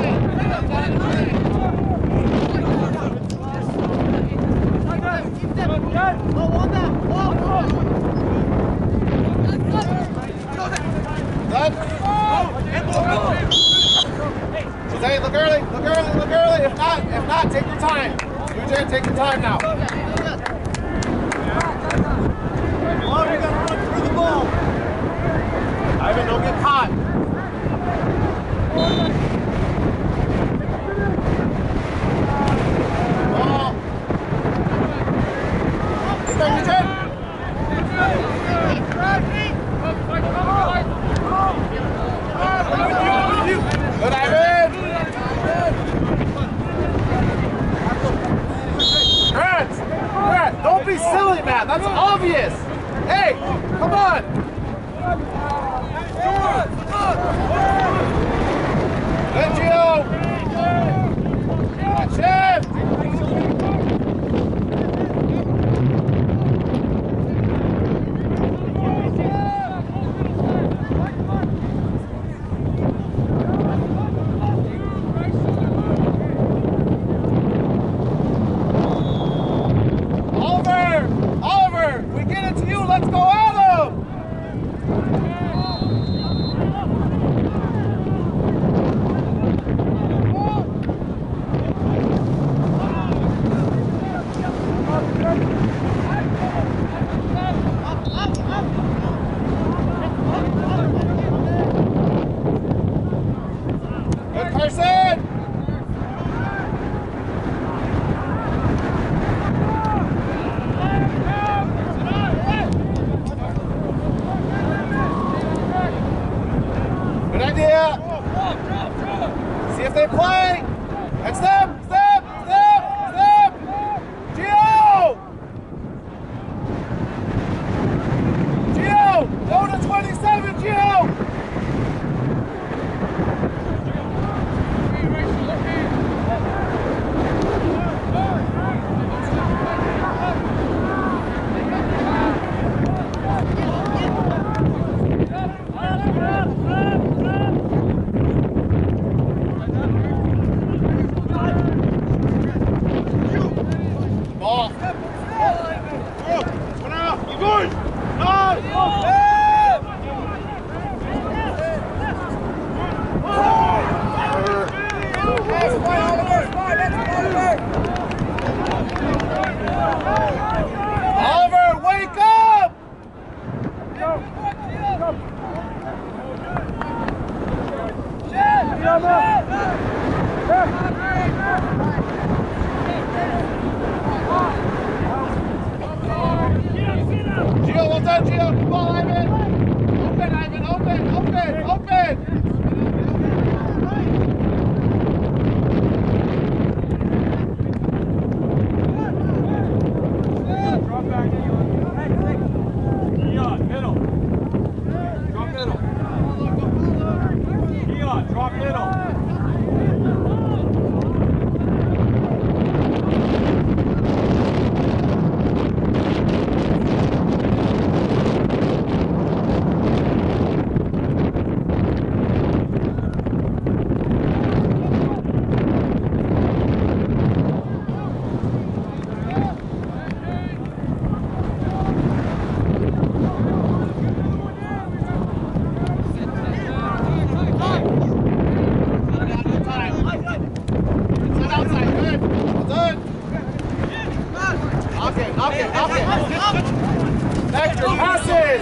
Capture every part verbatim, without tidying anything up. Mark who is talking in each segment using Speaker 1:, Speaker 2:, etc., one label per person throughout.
Speaker 1: Jose, look early, look early, look early. If not, if not, take your time. U J, take your time now.
Speaker 2: Oh, you gotta run through the ball.
Speaker 1: Ivan, don't get caught. Ball. Get there, U J. Good, Ivan. Grant, Grant, don't be silly, man. That's obvious. Hey, come on. Good, Gio. Shift. Let's go at him! Good, Carson! Good idea. See if they play. That's them. Step, step, step. Gio. Gio, go to twenty-seven, Gio. Ball. Keep going. Oliver, wake up! Gio, well done, Gio. Come on, Ivan. Open, Ivan. Open, open, open.
Speaker 2: Drop back, Keon. Keon, middle. Drop middle. Keon, drop middle.
Speaker 1: Extra passes!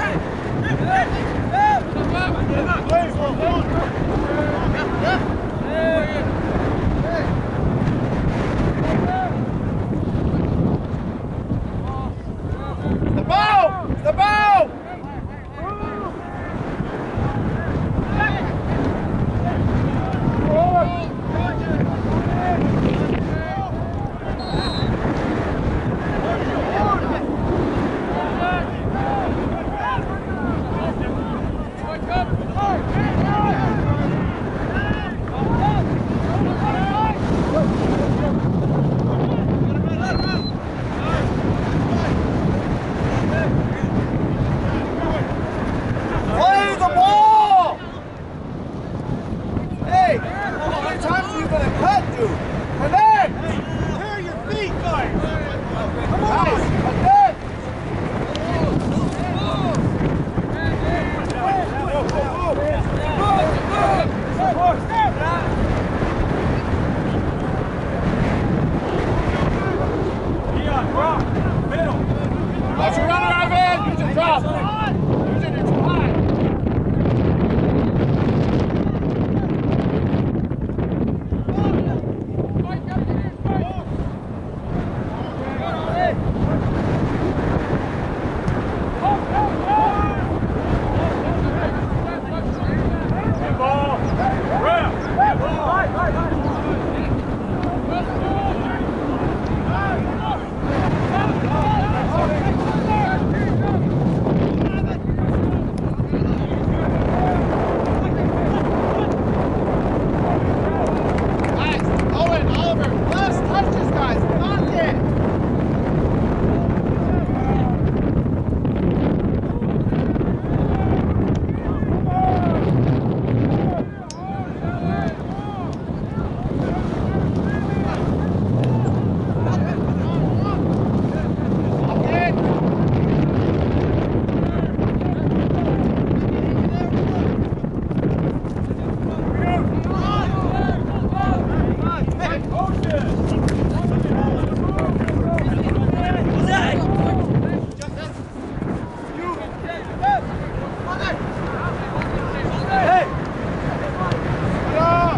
Speaker 1: The bow! The bow! Come on!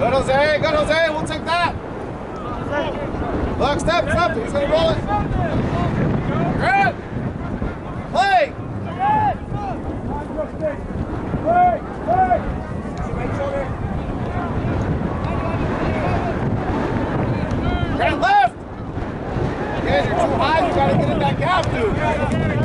Speaker 1: Good, Jose. Good, Jose. We'll take that. Look, step, step. He's going to roll it. Good. Play. Grant left. Again, you're too high. You got to get in that gap, dude.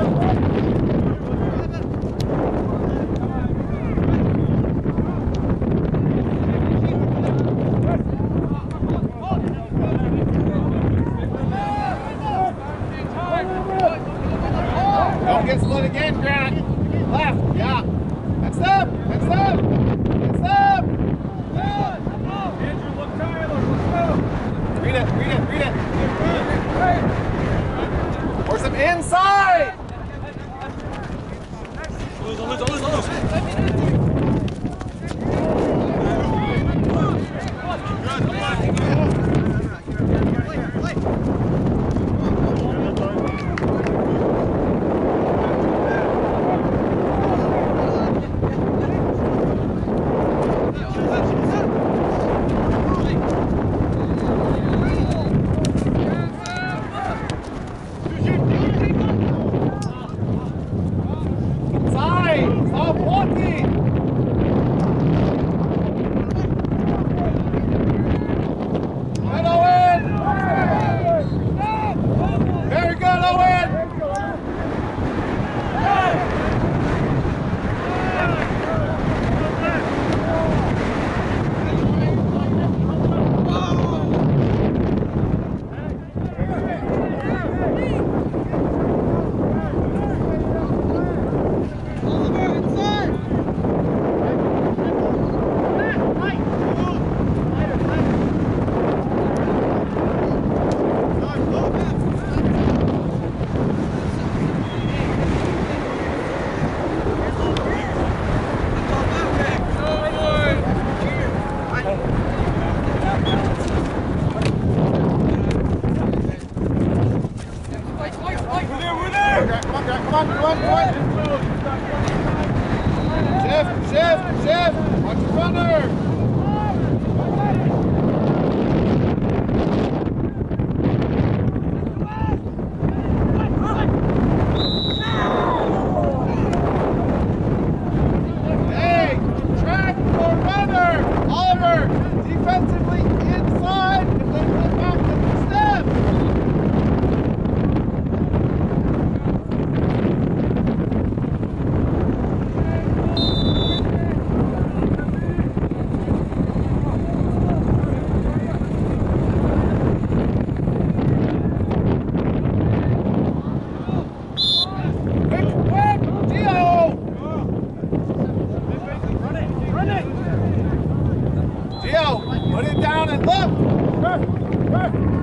Speaker 1: Don't get split again, Grant. Left, yeah. Next up, next up, next up.
Speaker 2: Andrew, look Tyler, let's go.
Speaker 1: Read it, read it, read it. Force him inside.
Speaker 2: Lose, lose, lose, lose.
Speaker 1: Stop walking! Good, Owen! Very good, Owen! Come on, come on, come on. Shift, shift, shift. Watch your runner. Hey, track for runner. Oliver, defensively inside and then pull back to the step. Put it down and look!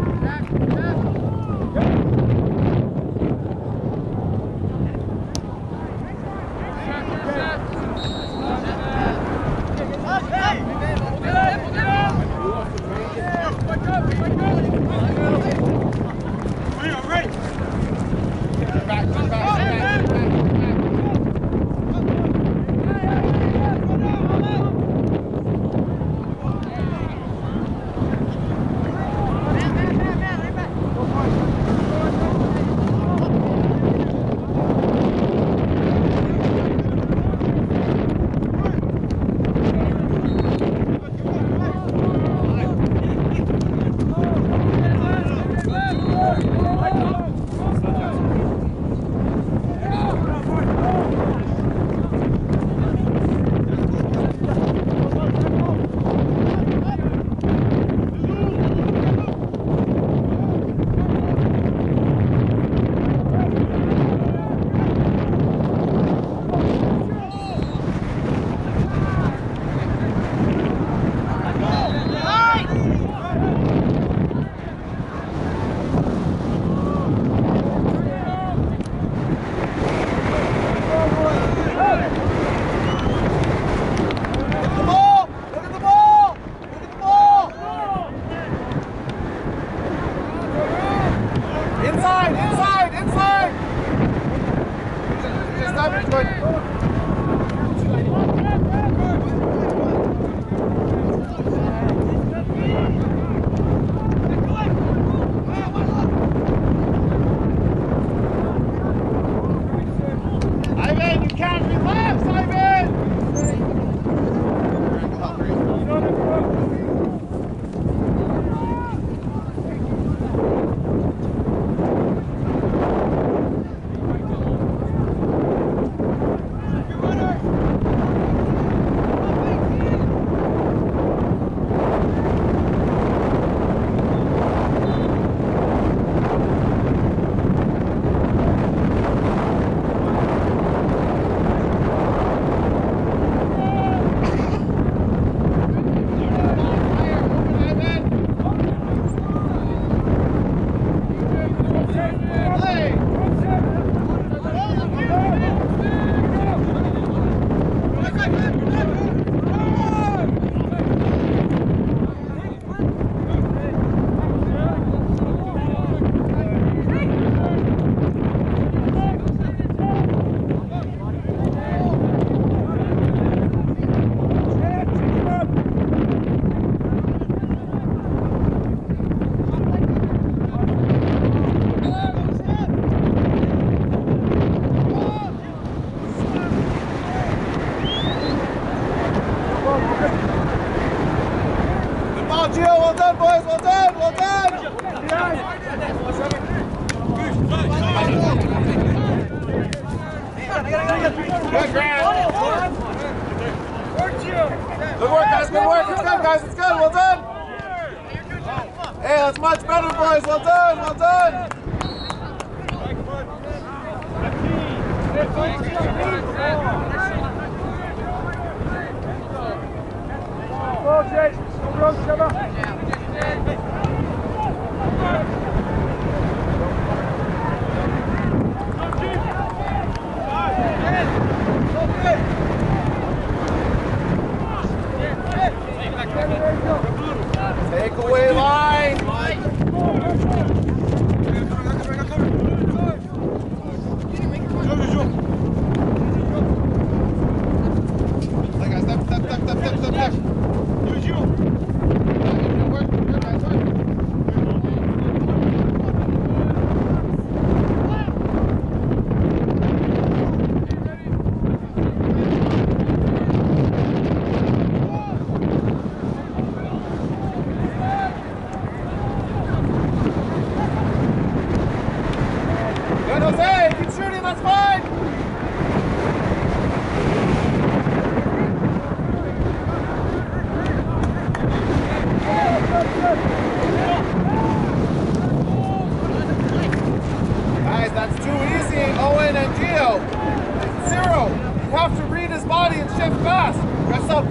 Speaker 1: well done, boys, well done, well done! Good, Grant. Good work, guys, good work, it's good, guys, it's good, well done! Hey, that's much better, boys, well done, well done!
Speaker 2: Go, Jake. Go, Trevor.
Speaker 1: Take away line! Step, step, step, step, step, step, step. Work, work, guys, work. Good, Jose, keep shooting, that's fine! Guys, that's too easy, Owen and Gio. Zero. You have to read his body and shift fast. Press up.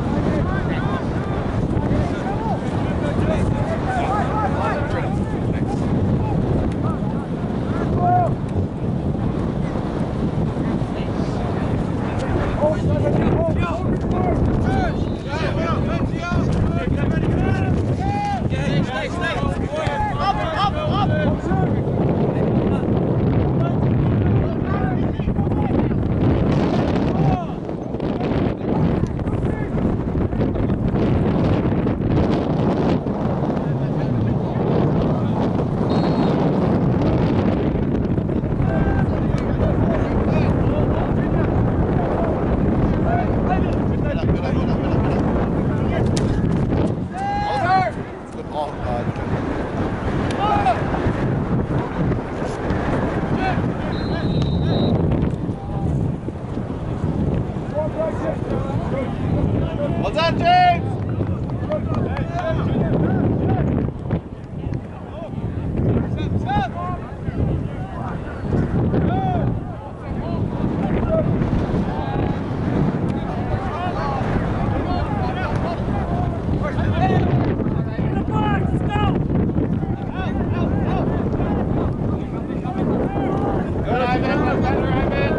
Speaker 1: Well done, James! Good, Ivan. Better, Ivan.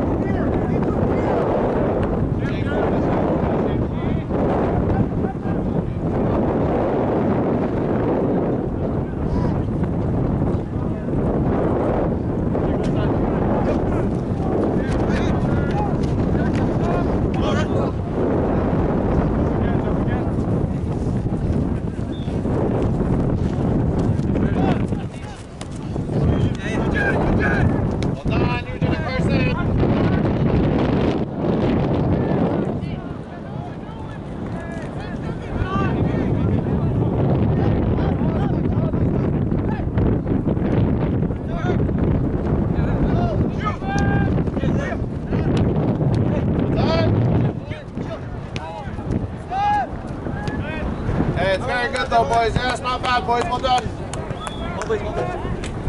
Speaker 1: Hey, it's very good though, boys. Yeah, it's not bad, boys. Well done. Well done, well done.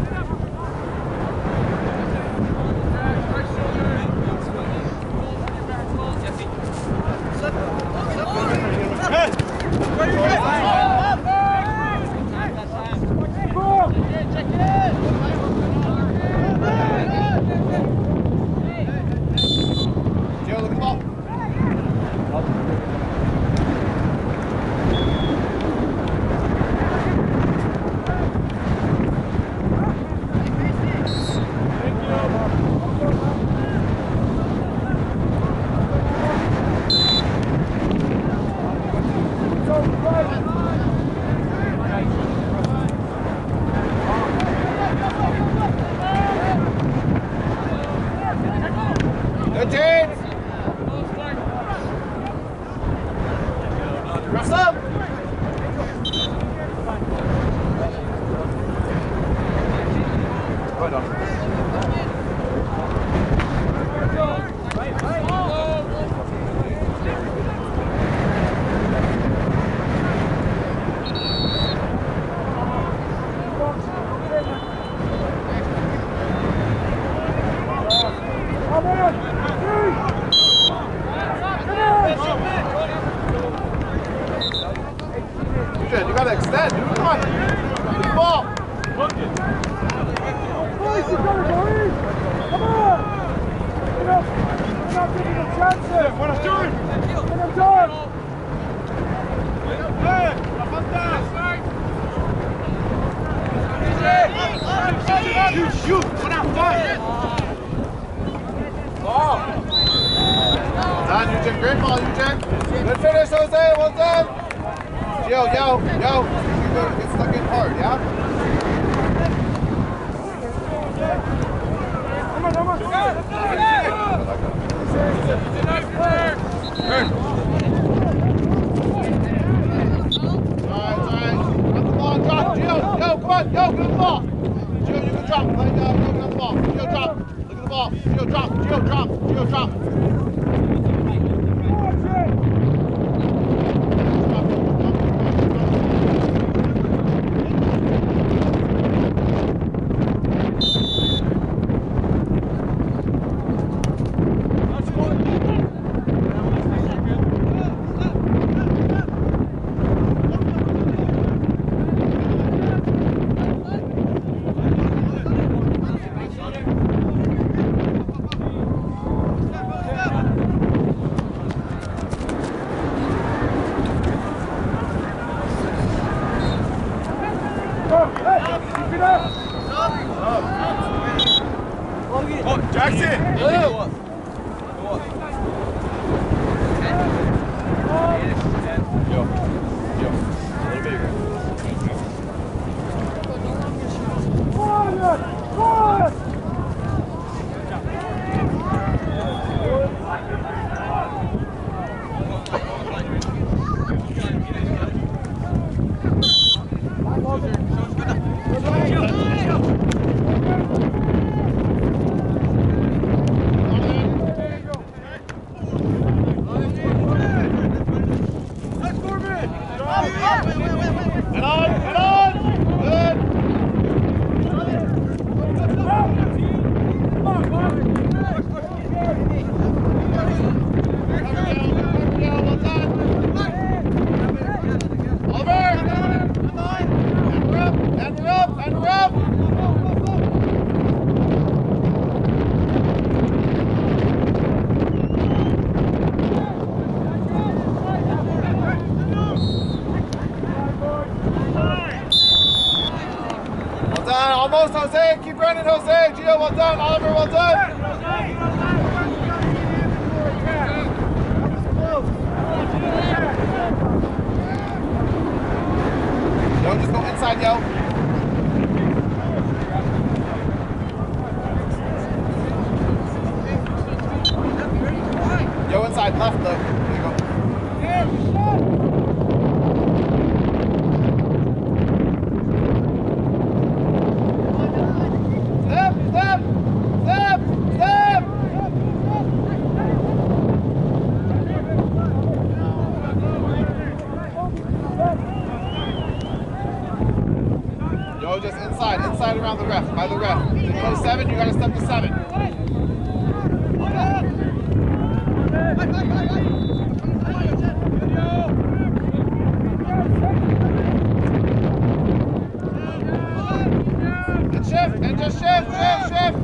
Speaker 1: Joe, look at the ball.
Speaker 2: Go,
Speaker 1: Eugene, you gotta extend, dude. Come on. Get the ball.
Speaker 2: Boys, you gotta go in. Come on. Get up. We're not giving them chances. What I'm doing. Get them done. Hey, shoot, shoot. What up, done.
Speaker 1: Ball. Done, Eugene. Great ball, Eugene. Good finish, Jose. Well done. Yo, yo, yo. Get stuck in hard, yeah?
Speaker 2: Come on, come on.
Speaker 1: Alright, alright. Got the ball, drop. Gio, yo, come on, yo, get the ball. Gio, you can drop. Let go, yo, get the ball. Gio, drop. Look at the ball. Gio, drop. Gio, drop. Gio, drop.
Speaker 2: Oh, Jackson!
Speaker 1: Yo. Almost, Jose. Keep running, Jose. Gio, well done. Oliver, well done. Yo, just go inside, yo. Yo, inside, left, look. There you go. Just inside, inside around the ref, by the ref. If you go seven, you gotta step to seven. And shift, and just shift, shift, shift.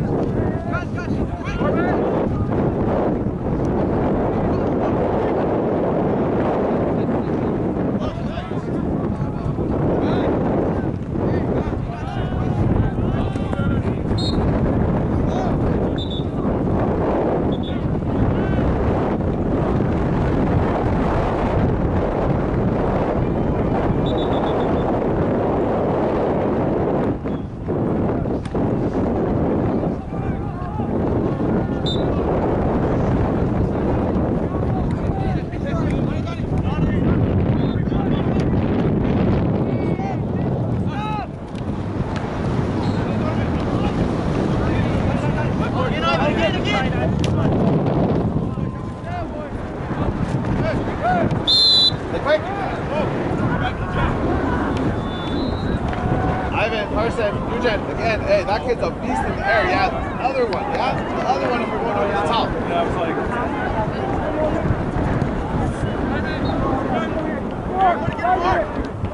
Speaker 1: Ivan, Carson, Eugene, again, hey, that kid's a beast in the air. Yeah, the other one, yeah? The other one if we're going over the top.
Speaker 2: Yeah, I was like...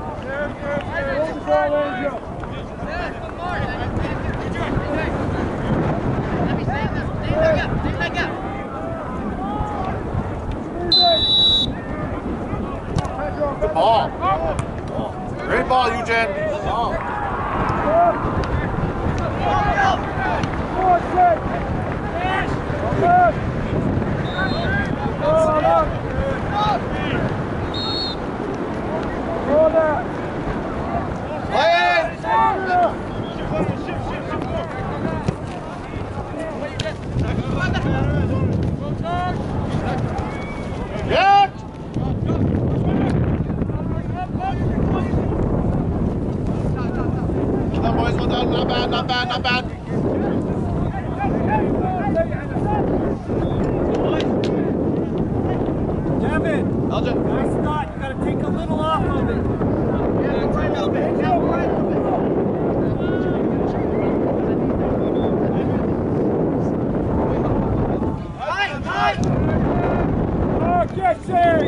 Speaker 1: Great ball, Eugen.
Speaker 2: Ball. Four, six. Good. Hold up. Hold up.
Speaker 1: Play it. Yeah. Well done, boys. Well done. Not bad. Not bad. Not bad.
Speaker 2: Devin.
Speaker 1: Elgin.
Speaker 2: Nice start. You got to take a little off of it. Oh, get it!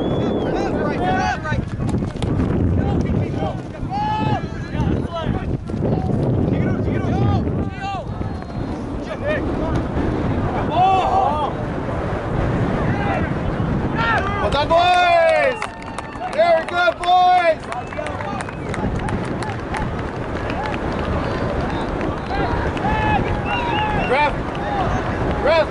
Speaker 1: Well done, boys! Very good, boys! Griff! Griff!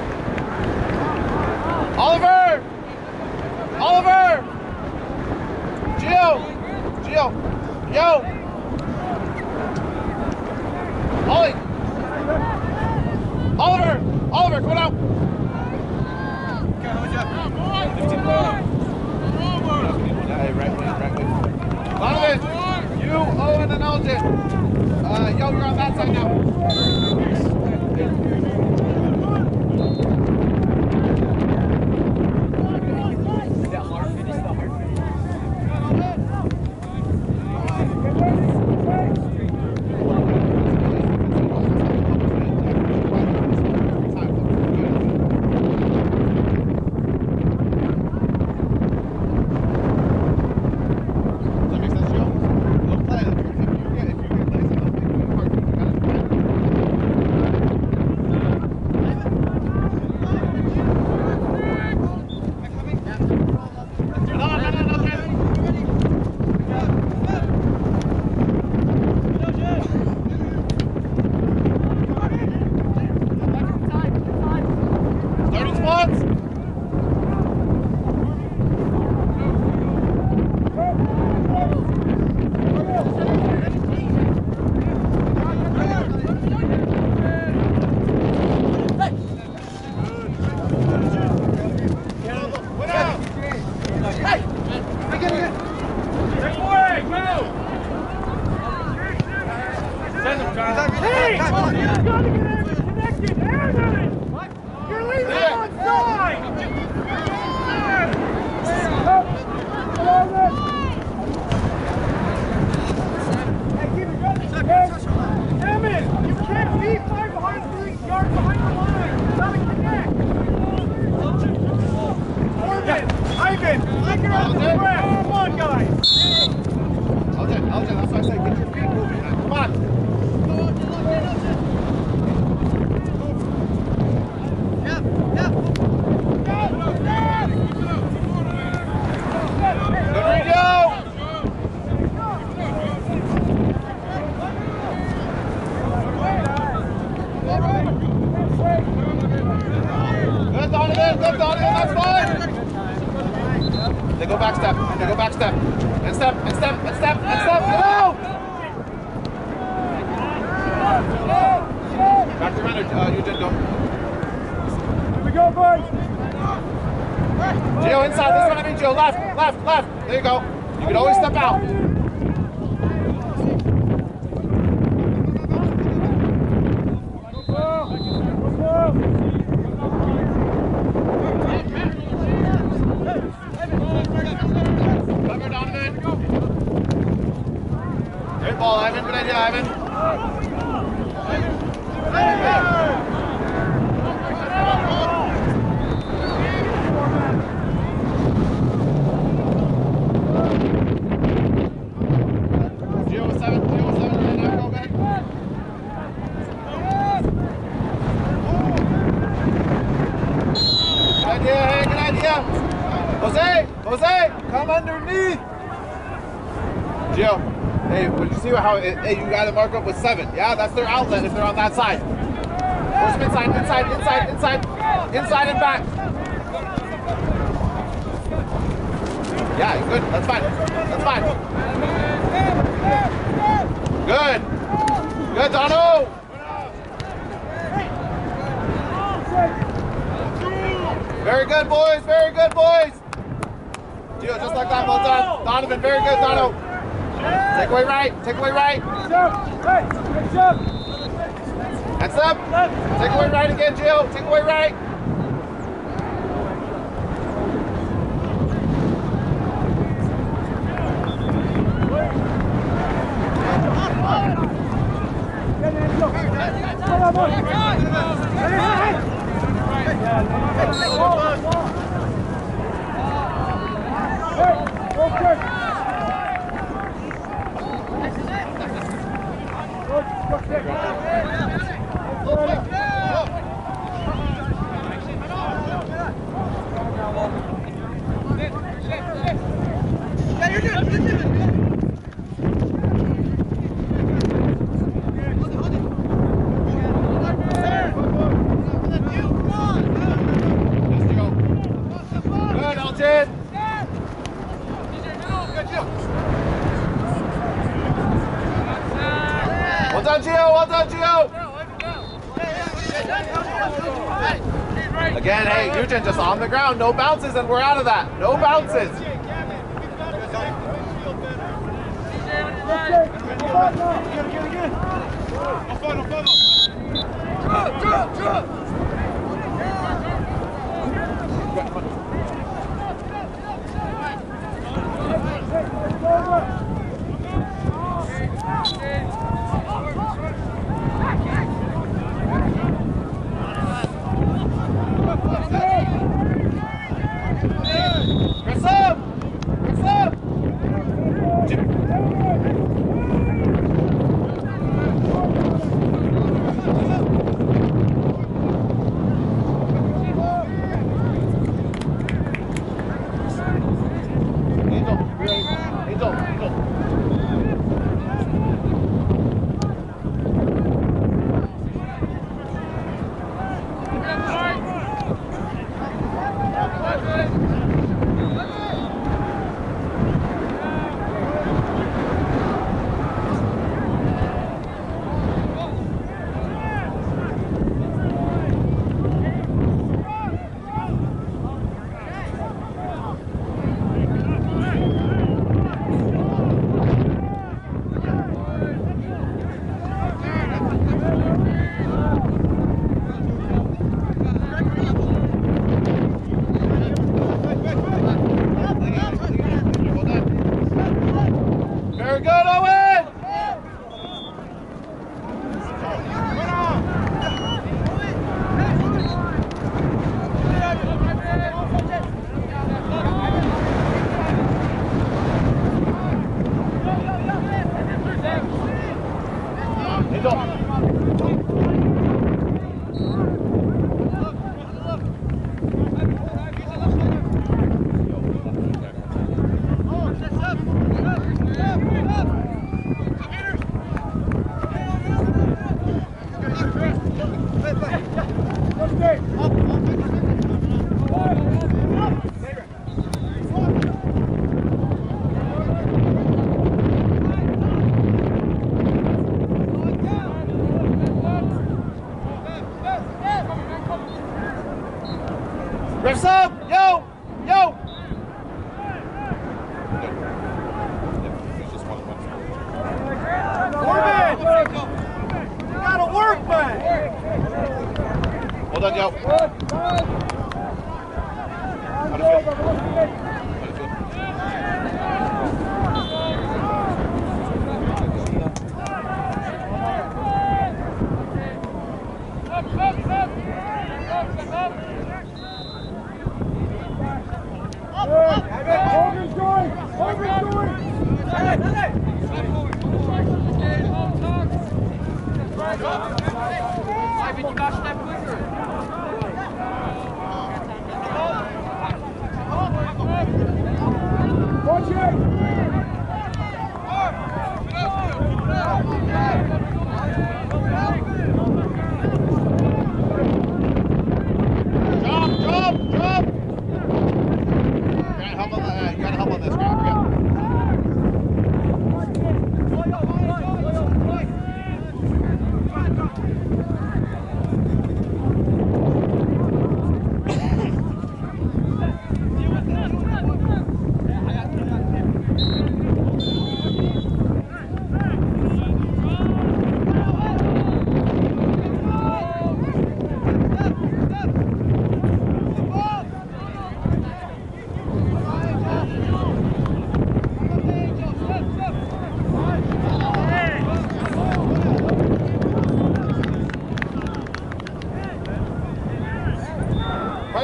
Speaker 1: Oliver! Oliver! Gio! Gio! Yo! Ollie! Oliver! Oliver, come on out! Hey, right wing, right wing. Donovan, you, Owen, and Elgin. Uh, yo, you're on that side now. Starting spots.
Speaker 2: Hey! You gotta get everything connected! Aaron! You're leaving
Speaker 1: Yeah.
Speaker 2: on side! Up! Logan! Hey, keep it going! Emmett! You can't be five behind three yards behind the line! You gotta connect! Corbin! Ivan! Take her out the track! Come on, guys!
Speaker 1: Elgin, Elgin, that's why I say get your feet moving. Now. Come on. Good, Donovan, good, Donovan, that's fine. They go back step, they go back step. And step, and step, and step, and step, go! Back to runner, uh, Eugene, go.
Speaker 2: Here we go, boys!
Speaker 1: Gio, inside, this one, I mean, Gio, left, left, left. There you go. You can always step out. Cover, Donovan. Great ball, Ivan. Good idea, Ivan. Gio with seven, Gio with seven, and now go back. Good idea, hey, good idea. Jose, Jose, come underneath. Gio. Hey, did you see how it, hey, you got to mark up with seven? Yeah, that's their outlet if they're on that side. Force them inside, inside, inside, inside, inside and back. Yeah, you're good. That's fine. That's fine. Good. Good, Dono. Very good, boys. Very good, boys. Gio, just like that. Well done. Donovan, very good, Dono. Take away right. Take away right. Hands up. Take away right again, Gio. Take away right. Well done, Gio. Well done, Gio. Again, hey, Eugen, just on the ground. No bounces, and we're out of that. No bounces. Refs up! Yo! Yo! Corbin! You gotta work, man! Well done, yo. How do you feel?
Speaker 2: Hogan's going! Hogan's going! Watch it!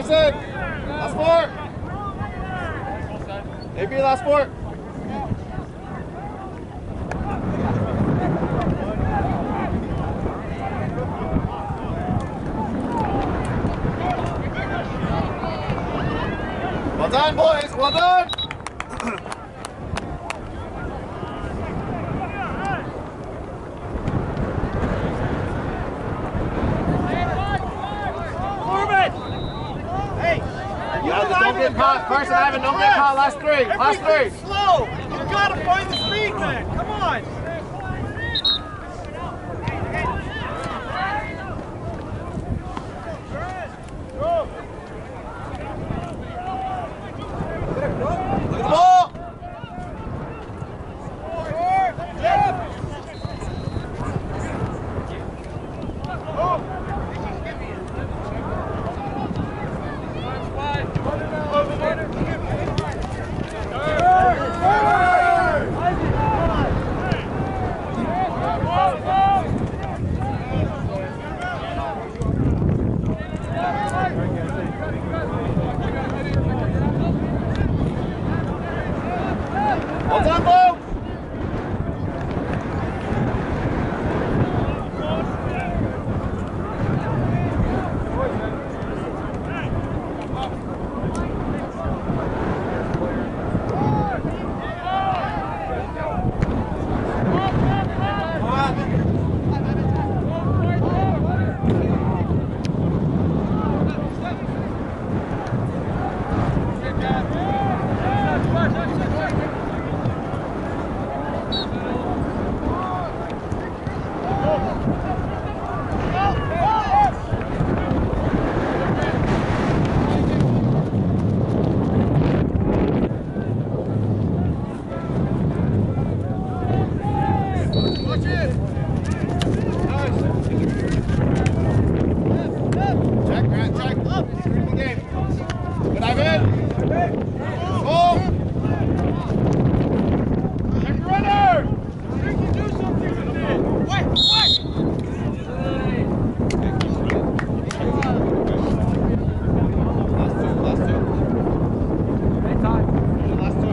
Speaker 1: Carson. Last four. A B, last four. Well done, boys. Well done. Yeah, just don't get caught. Carson, Ivan, don't get caught. Last three. Last three.
Speaker 2: Slow. You gotta find the speed, man. Come on.
Speaker 1: Look at the ball. Well done, Bo! Check, Grant, check. Good game. Good, Ivan. Go. Check the runner.
Speaker 2: You can do something with it. Wait, wait.
Speaker 1: Last two, last two.
Speaker 2: Time.
Speaker 1: Last two.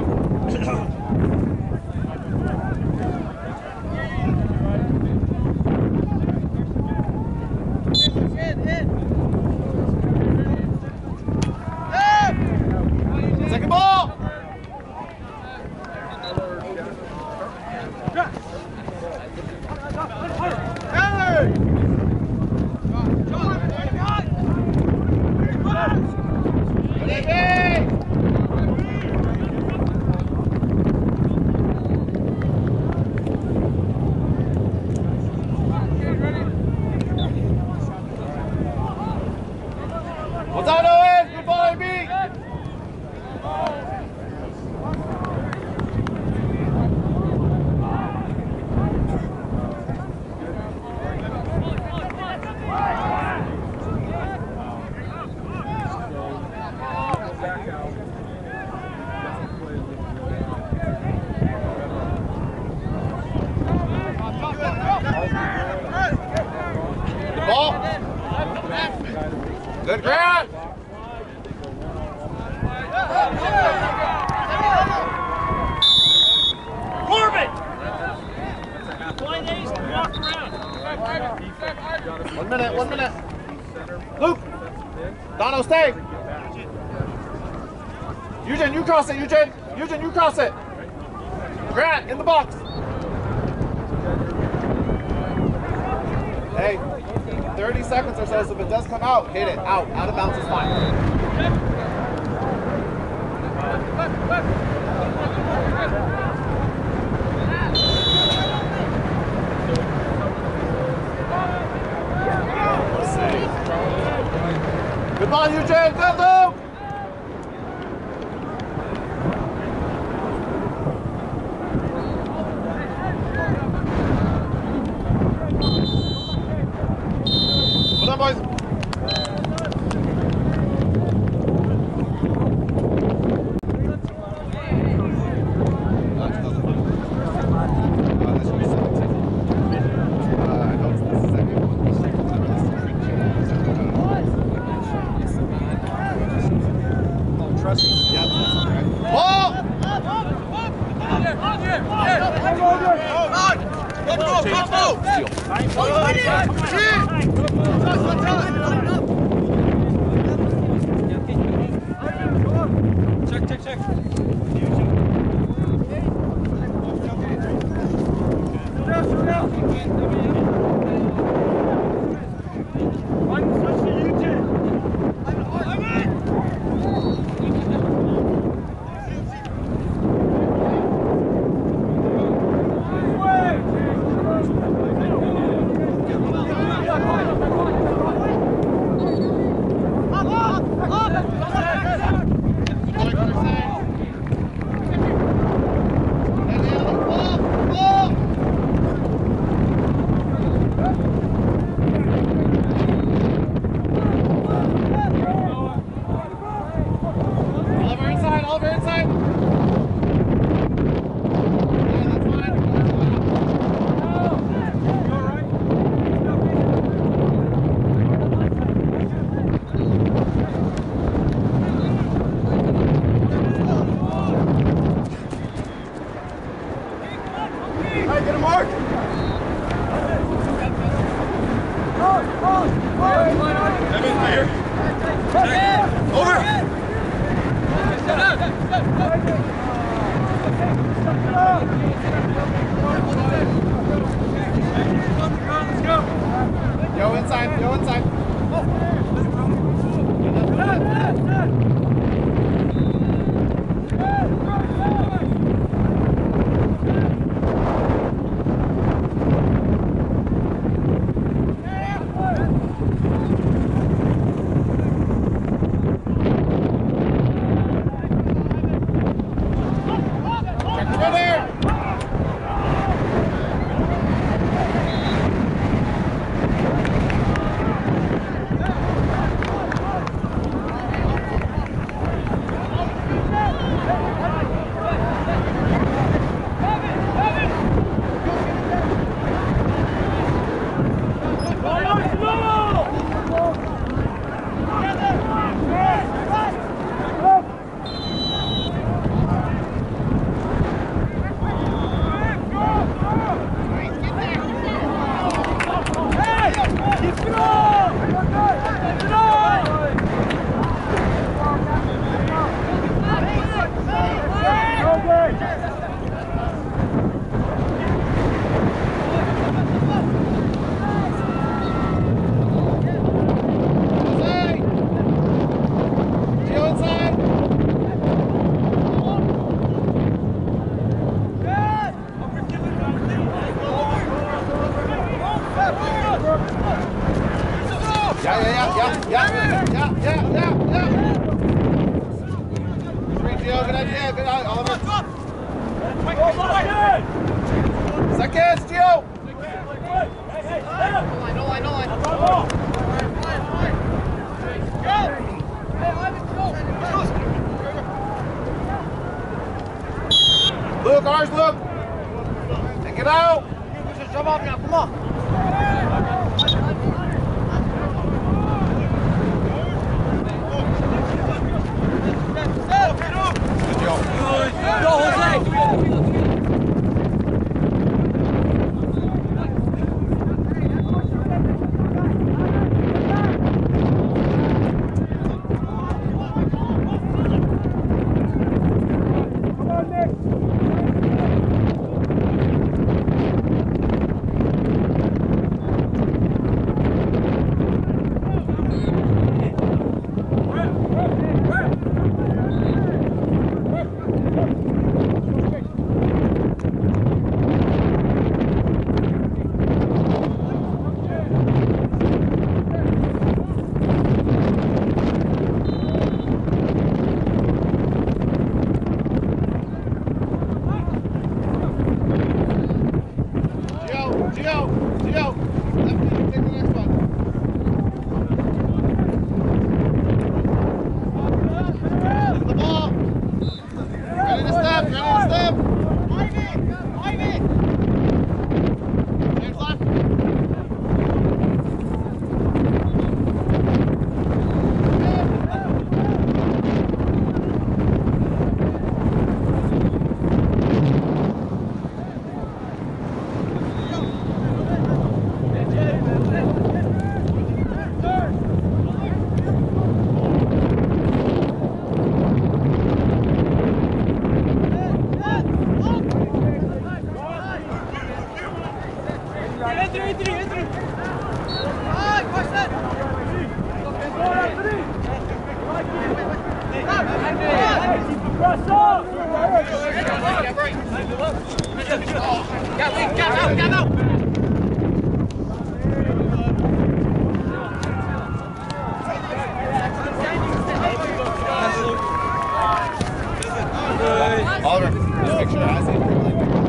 Speaker 1: Second ball! Well done, Owen! Good ball, A B! Good ball. Good ground.
Speaker 2: Corbin! Blind Ace can walk around.
Speaker 1: One minute, one minute. Luke. Dono, stay. Eugene, you cross it, Eugene. Eugene, you cross it. Grant, in the box. Hey, thirty seconds or so, so if it does come out, hit it. Out. Out of bounds is fine. Good ball, Eugene. Go, Luke. Well done, boys.
Speaker 3: Check, check, check.
Speaker 1: Yo, inside, yo, inside. Yeah, yeah, yeah, yeah, yeah, yeah, yeah, yeah. Three, Gio, good idea, good idea, Oliver. Seconds, Gio. No line, no line, no line. Luke, ours, Luke. Take it out. Just jump off now, come on.
Speaker 2: Entri, entri, entri! Vai, Costa! Agora, Andri! Press up! Get out, get out!
Speaker 1: Oliver, just make sure I see it.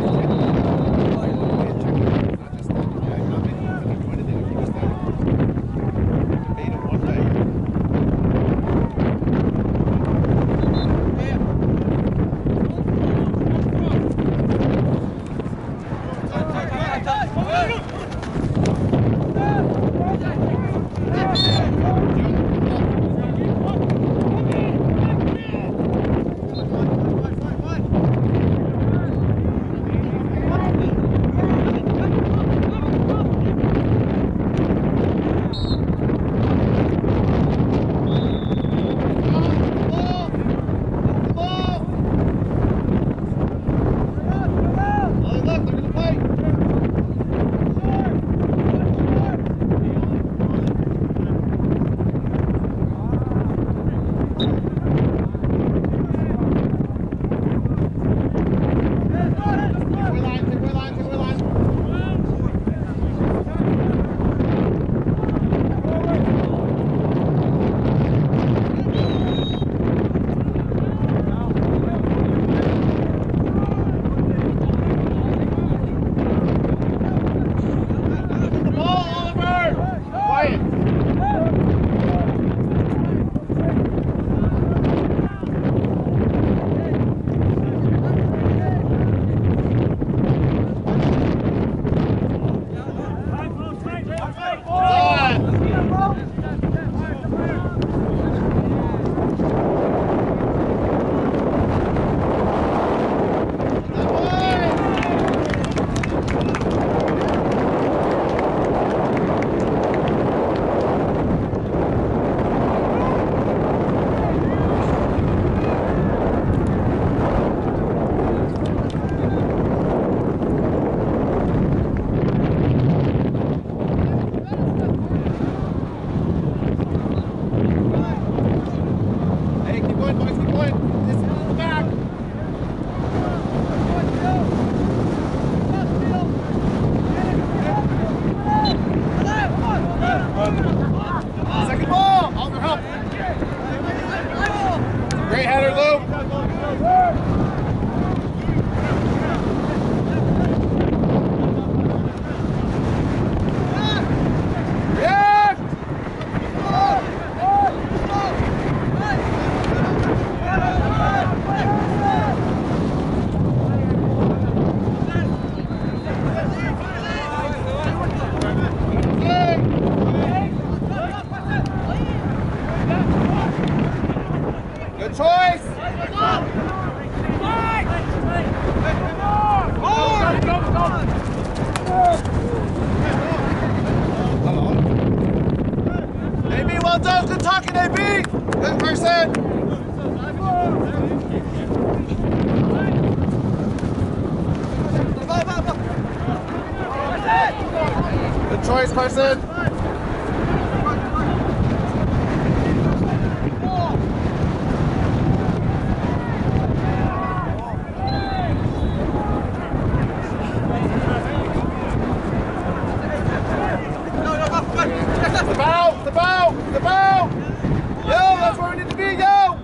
Speaker 1: Well done, good talking, A B. Good person. Good choice, person. The bow, the bow, the bow. Yo, that's where we need to be, yo.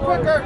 Speaker 1: quicker.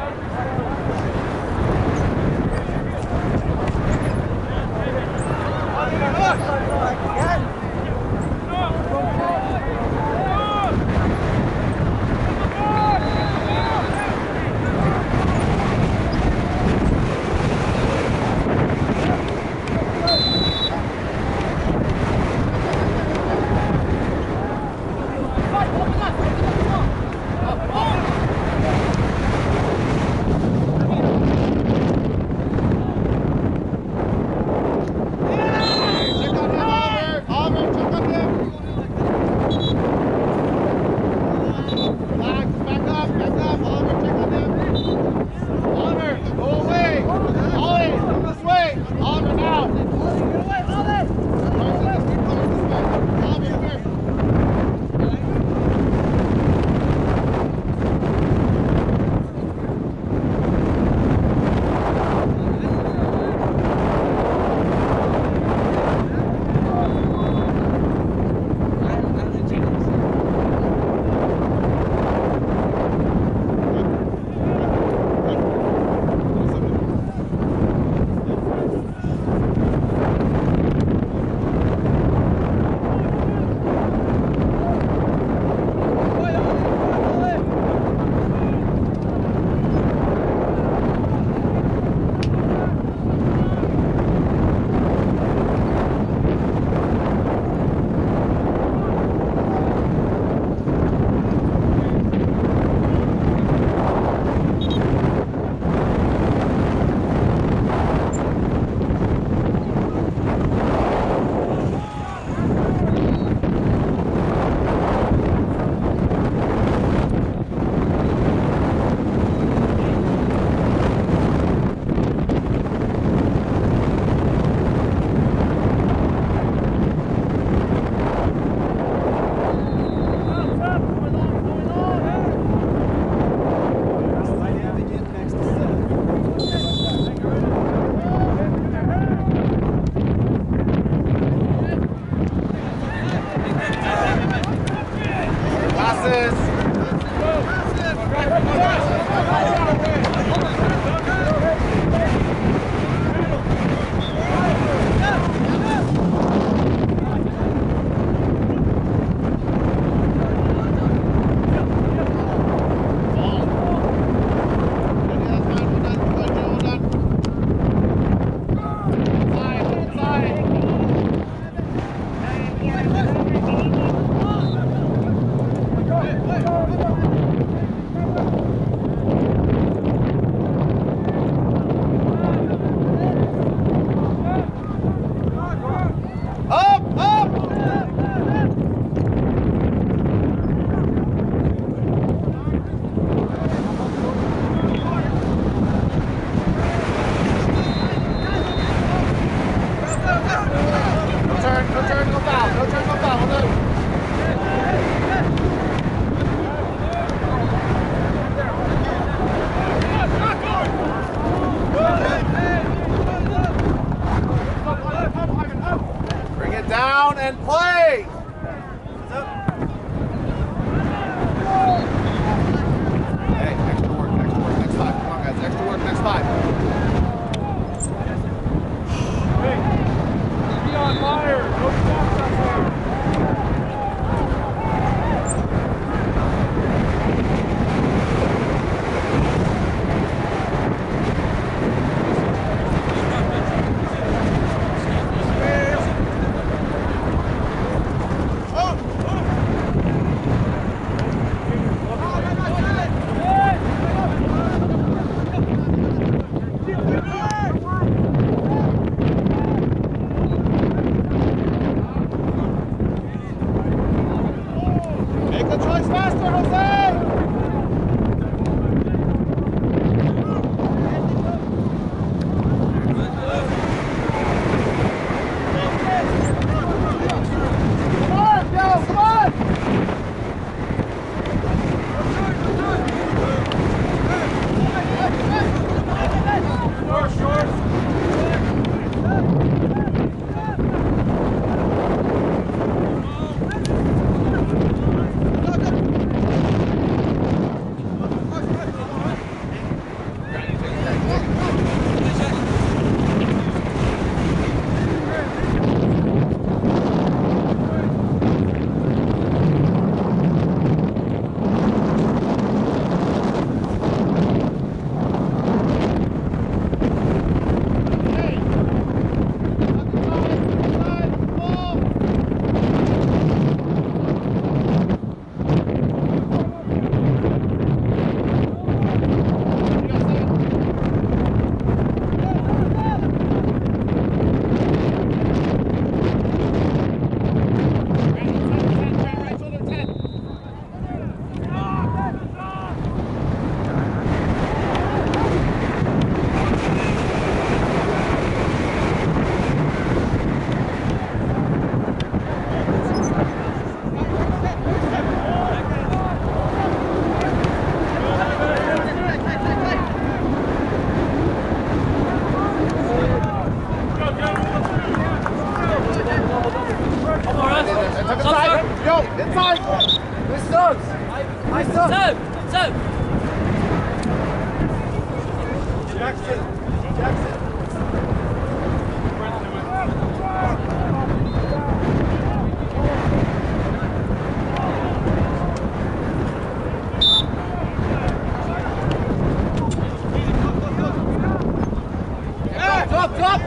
Speaker 1: And play! Hey, extra work, extra work, next five. Come on, guys, extra work, next five.
Speaker 2: Hey, be on fire! No stops out there!
Speaker 1: Good subs. Nice subs.
Speaker 3: So, so.
Speaker 1: Jackson. Jackson. Drop, drop.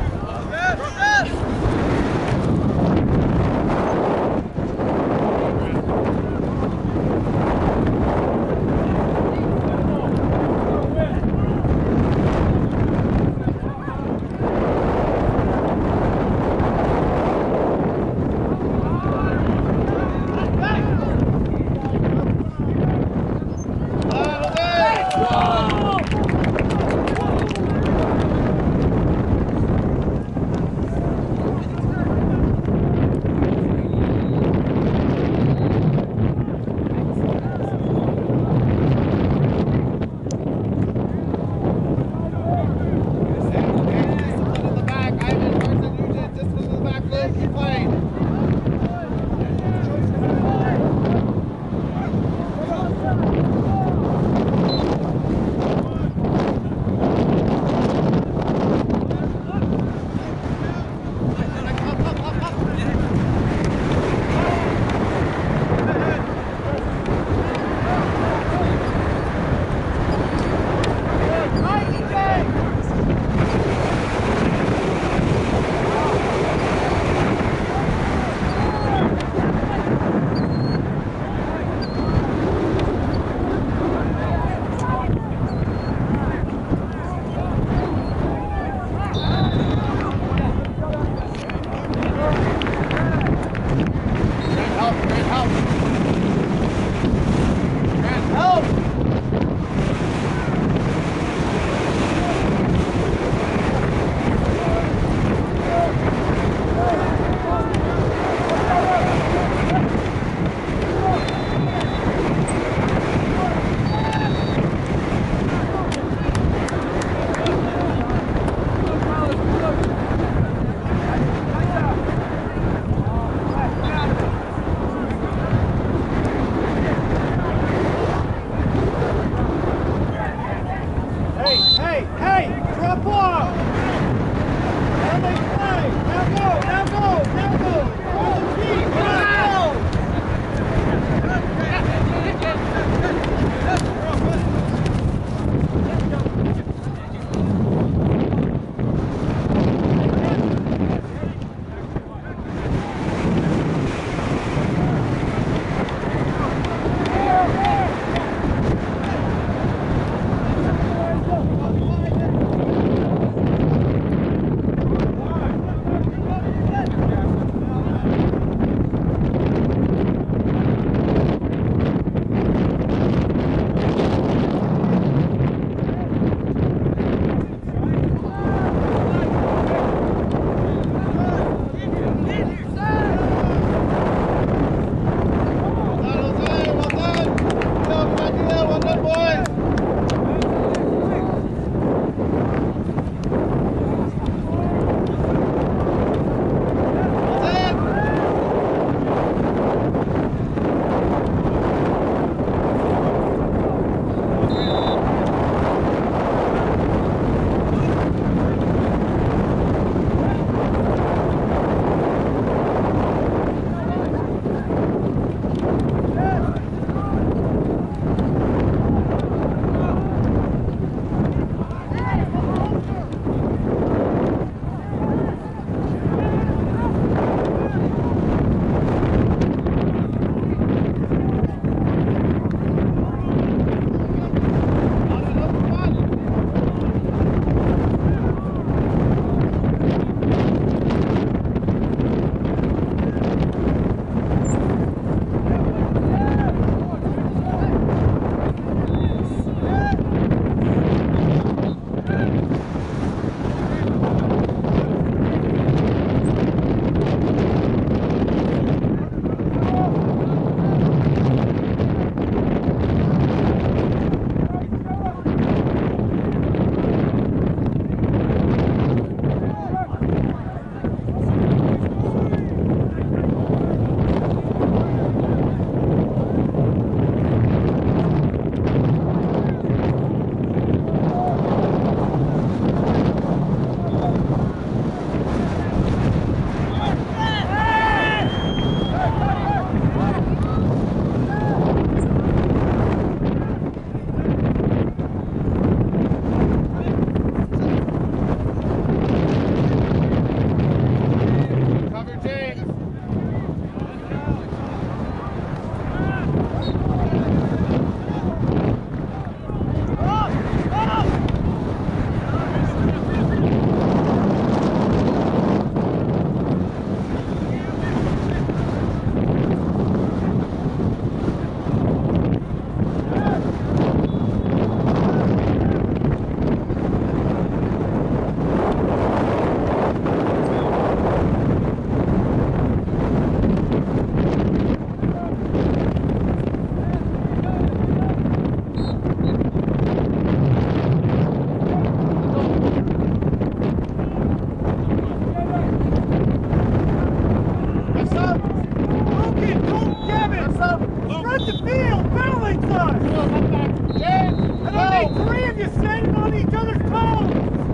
Speaker 2: At the field, penalty time! And I need three of you standing on each other's toes!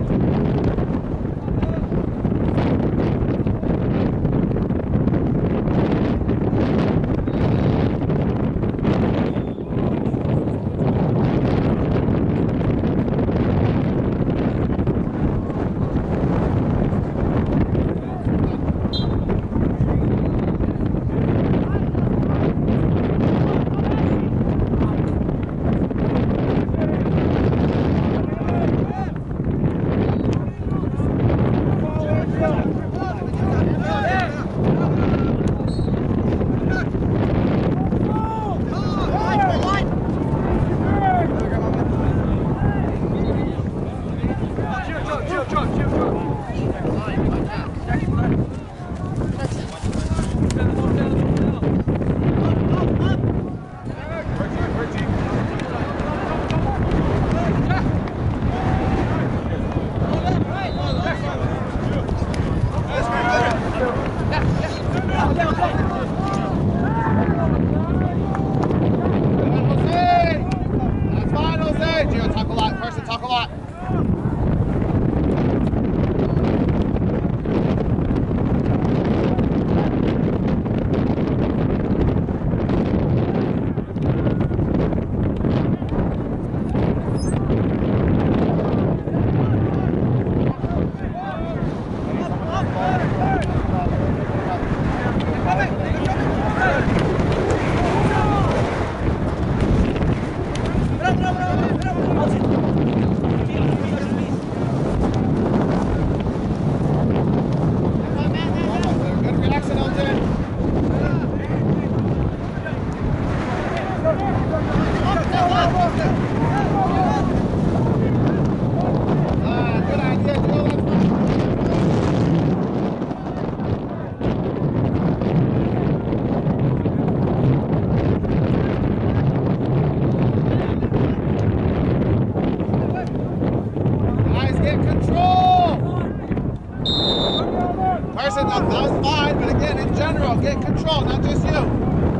Speaker 1: That was fine, but again, in general, get control, not just you.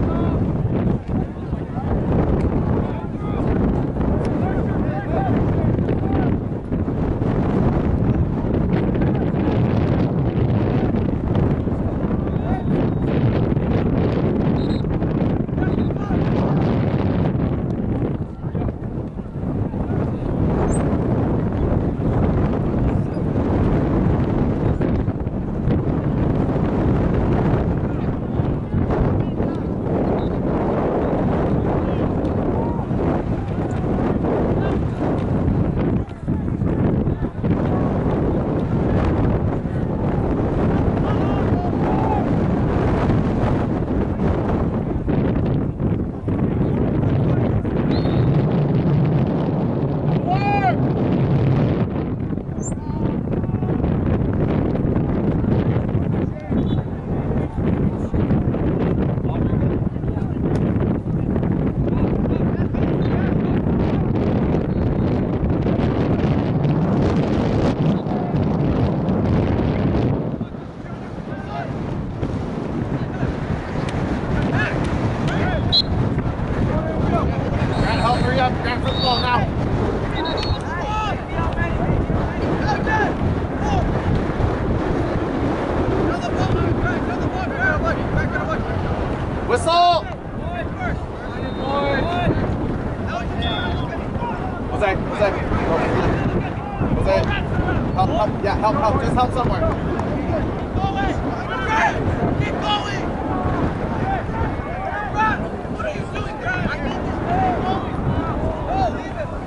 Speaker 1: Whistle! Jose, Jose. Jose. Help, help. Yeah, help, help. Just help somewhere.
Speaker 3: Keep going! Run! What are you doing, Grant? I can't just keep going. Go, leave it.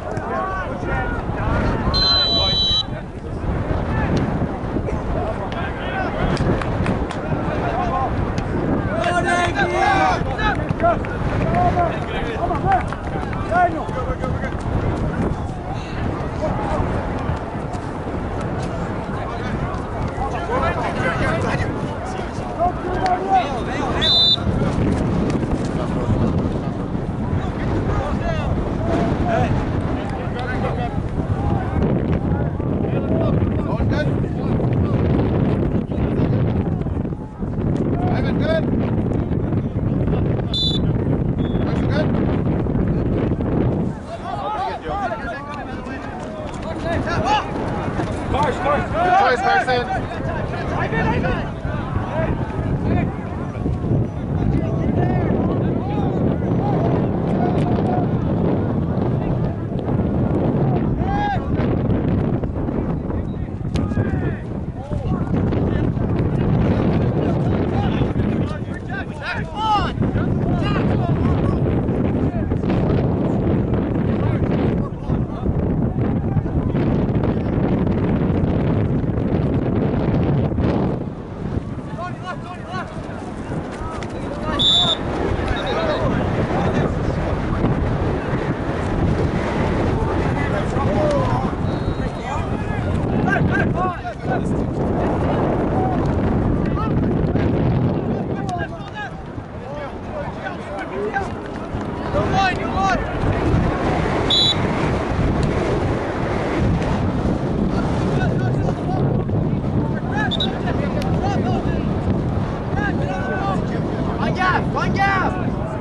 Speaker 2: Daniel!
Speaker 1: Ivan, good?
Speaker 3: line, new line. One gap, one gap.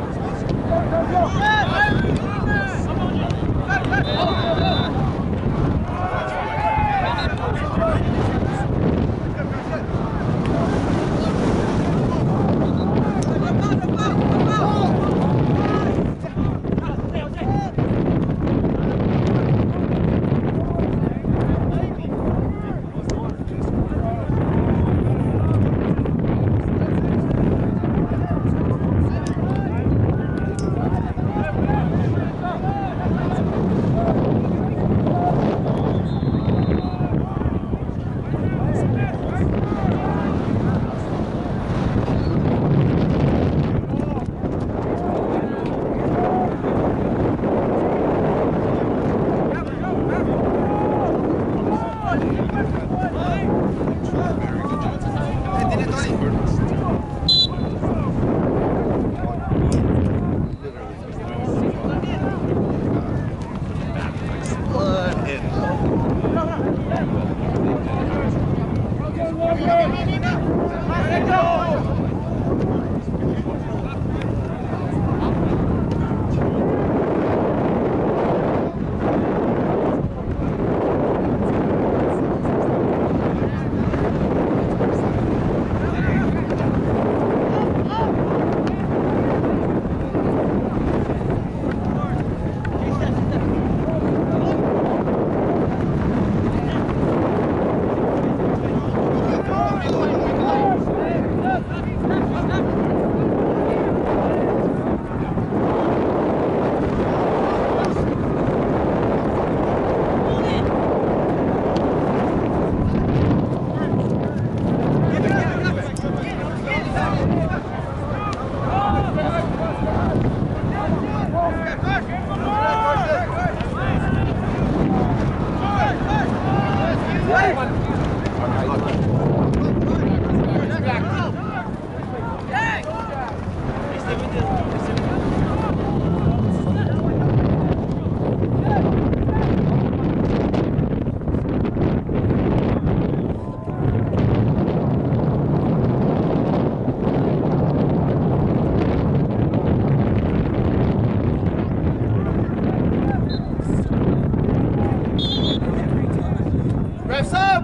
Speaker 1: Refs up!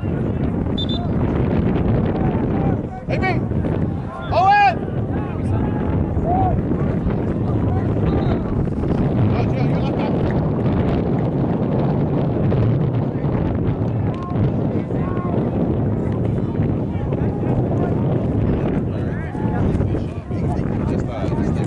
Speaker 1: Amy! Owen! Oh, Joe, you're left back. Just, uh, just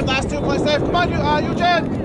Speaker 1: safe, last two, play safe. Come on, you, uh, Eugene.